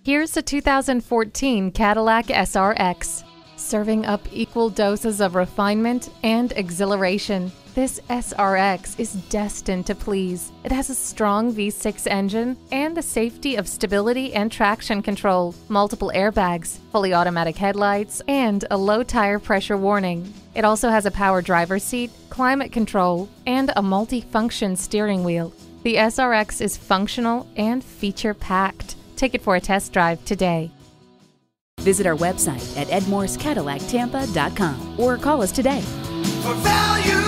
Here's a 2014 Cadillac SRX. Serving up equal doses of refinement and exhilaration, this SRX is destined to please. It has a strong V6 engine and the safety of stability and traction control, multiple airbags, fully automatic headlights, and a low tire pressure warning. It also has a power driver's seat, climate control, and a multi-function steering wheel. The SRX is functional and feature-packed. Take it for a test drive today. Visit our website at edmorsecadillactampa.com or call us today. For value